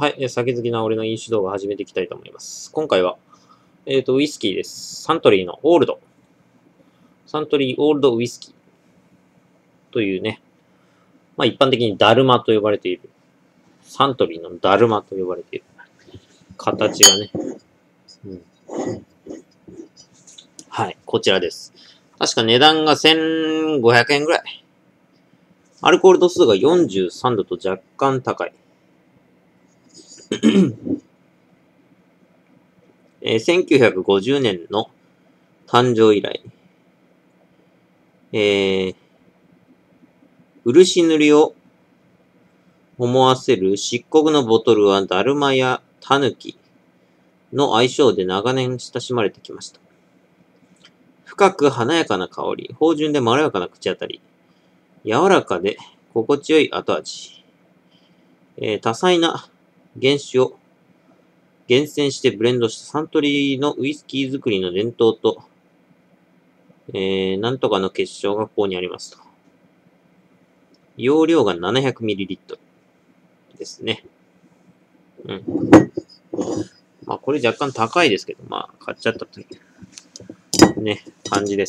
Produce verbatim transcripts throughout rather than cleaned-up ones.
はい、酒好きな俺の飲酒動画始めていきたいと思います。今回は、えっと、ウイスキーです。サントリーのオールド。サントリーオールドウイスキーというね、まあ一般的にダルマと呼ばれている、サントリーのダルマと呼ばれている形がね、うん、はい、こちらです。確か値段がせんごひゃくえんぐらい。アルコール度数がよんじゅうさんどと若干高い。えー、せんきゅうひゃくごじゅうねんの誕生以来、えー、漆塗りを思わせる漆黒のボトルはだるまやたぬきの愛称で長年親しまれてきました。深く華やかな香り、芳醇でまろやかな口当たり、柔らかで心地よい後味、えー、多彩な原酒を厳選してブレンドしたサントリーのウイスキー作りの伝統と、えー、なんとかの結晶がここにありますと。容量が ななひゃくミリリットル ですね。うん。まあこれ若干高いですけど、まあ買っちゃったというね、感じです。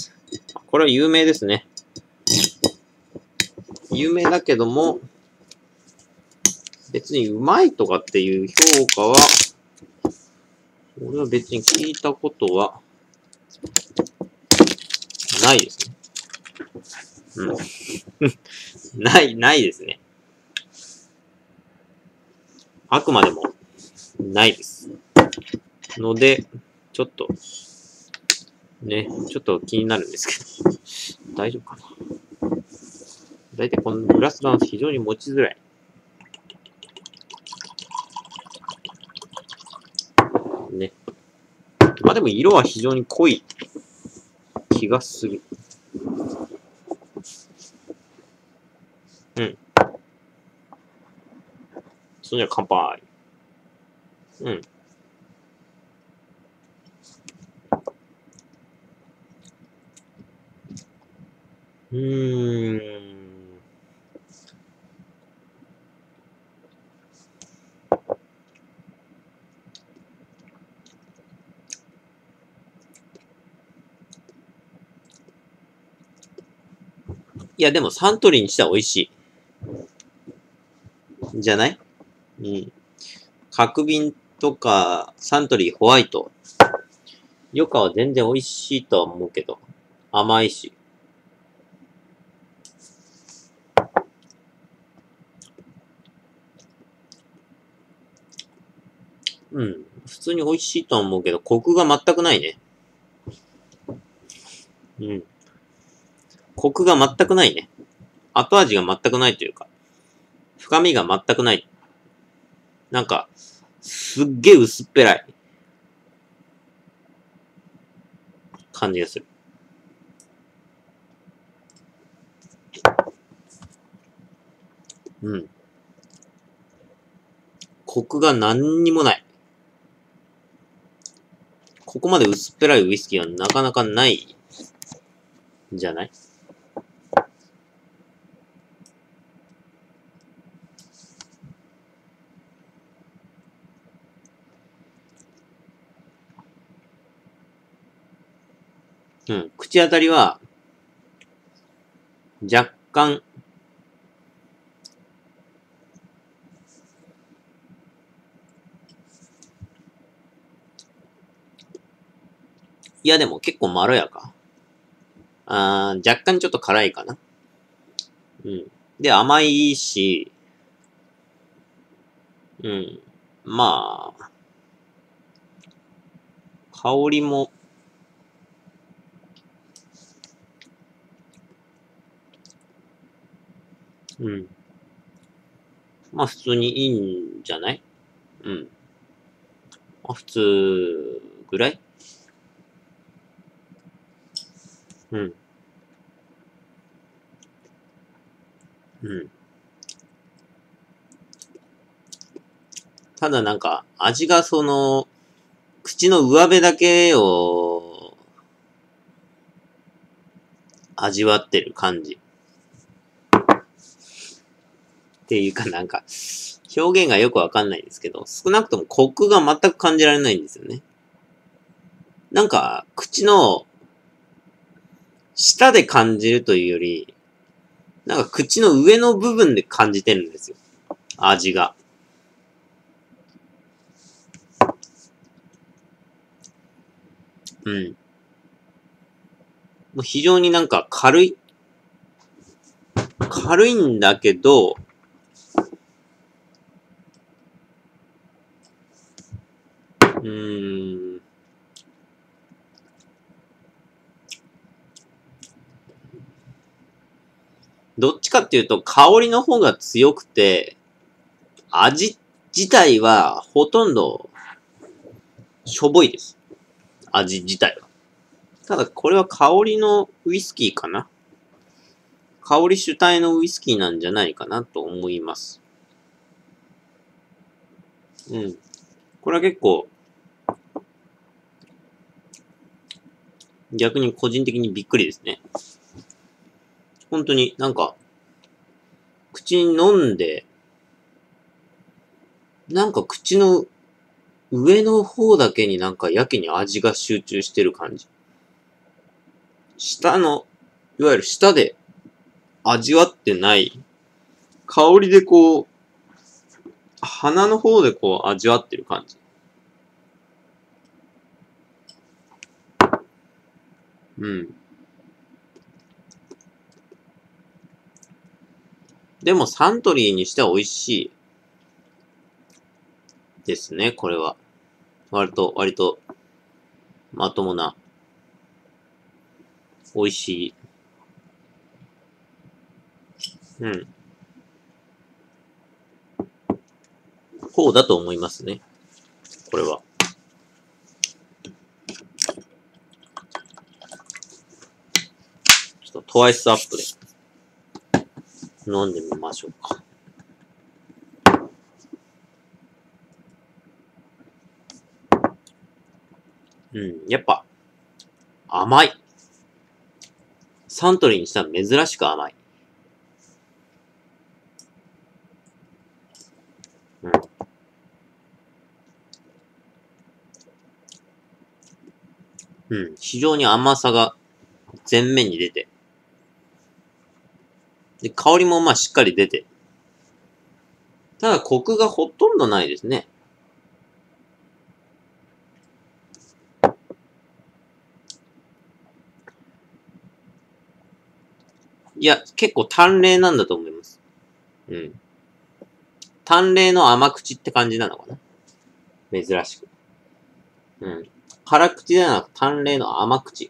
これは有名ですね。有名だけども、別にうまいとかっていう評価は、俺は別に聞いたことはないですね。うん。ない、ないですね。あくまでも、ないです。ので、ちょっと、ね、ちょっと気になるんですけど、大丈夫かな。だいたいこのグラスが非常に持ちづらい。ね。まあでも色は非常に濃い気がする。うん。それじゃ乾杯。うん。うーん。いや、でもサントリーにしては美味しい。じゃない？うん。角瓶とか、サントリーホワイト。ヨカは全然美味しいとは思うけど、甘いし。うん。普通に美味しいとは思うけど、コクが全くないね。うん。コクが全くないね。後味が全くないというか、深みが全くない。なんか、すっげえ薄っぺらい感じがする。うん。コクが何にもない。ここまで薄っぺらいウイスキーはなかなかないんじゃない？うん。口当たりは、若干、いやでも結構まろやか。あー、若干ちょっと辛いかな。うん。で、甘いし、うん。まあ、香りも、うん。まあ普通にいいんじゃない？うん。まあ普通ぐらい？うん。うん。ただなんか、味がその、口の上辺だけを味わってる感じ。 っていうかなんか、表現がよくわかんないですけど、少なくともコクが全く感じられないんですよね。なんか、口の、舌で感じるというより、なんか口の上の部分で感じてるんですよ。味が。うん。もう非常になんか軽い。軽いんだけど、うーん。どっちかっていうと香りの方が強くて、味自体はほとんどしょぼいです。味自体は。ただこれは香りのウイスキーかな。香り主体のウイスキーなんじゃないかなと思います。うん。これは結構、逆に個人的にびっくりですね。本当になんか、口に飲んで、なんか口の上の方だけになんかやけに味が集中してる感じ。下の、いわゆる舌で味わってない、香りでこう、鼻の方でこう味わってる感じ。うん。でもサントリーにしては美味しいですね、これは。割と、割と、まともな、美味しい。うん。方だと思いますね。これは。ちょっとトワイスアップで飲んでみましょうか。うん、やっぱ、甘い。サントリーにしたら珍しく甘い。うん。うん、非常に甘さが前面に出て。で、香りもまあしっかり出て。ただ、コクがほとんどないですね。いや、結構淡麗なんだと思います。うん。淡麗の甘口って感じなのかな。珍しく。うん。辛口ではなく淡麗の甘口。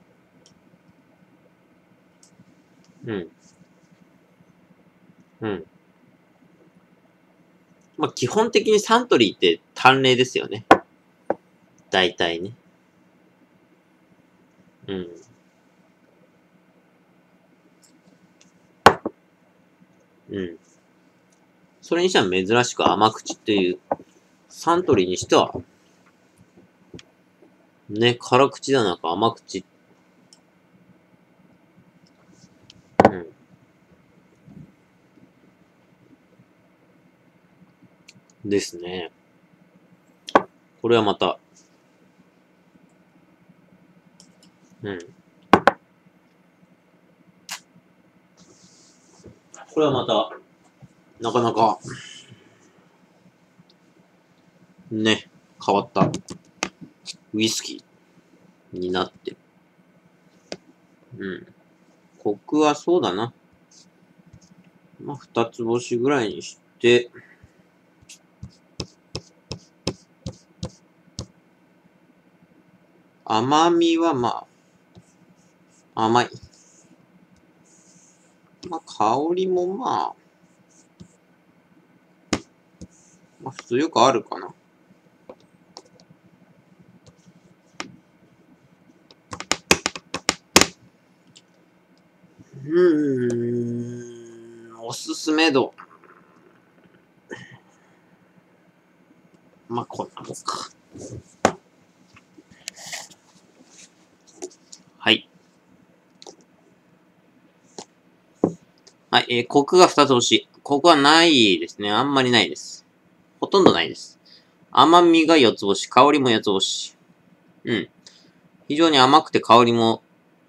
うん。うん。まあ、基本的にサントリーって淡麗ですよね。大体ね。うん。うん。それにしては珍しく甘口っていう、サントリーにしては、ね、辛口ではなく甘口。うん。ですね。これはまた、うん。これはまた、なかなか、ね、変わったウイスキーになってる。うん。コクはそうだな。まあ、二つ星ぐらいにして、甘みはまあ、甘い。まあ、香りもまあ、まあ、普通よくあるかな。うーん、おすすめ度。まあ、こんなもんか。はい。 はい、えー、コクがふたつ星。コクはないですね。あんまりないです。ほとんどないです。甘みがよつ星。香りもよつ星。うん。非常に甘くて香りも、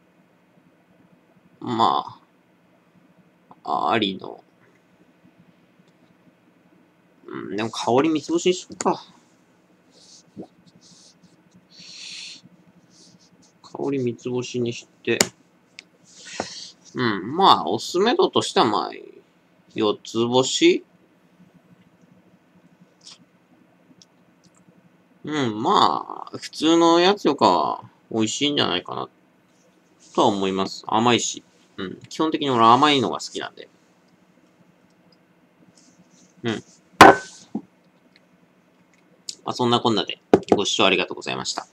まあ、ありの。うん、でも香り三つ星にしよっか。香り三つ星にして。うん、まあ、おすすめ度としては、まあ、四つ星うん、まあ、普通のやつよかは美味しいんじゃないかな、とは思います。甘いし。うん、基本的に俺甘いのが好きなんで。うん。まあ、そんなこんなでご視聴ありがとうございました。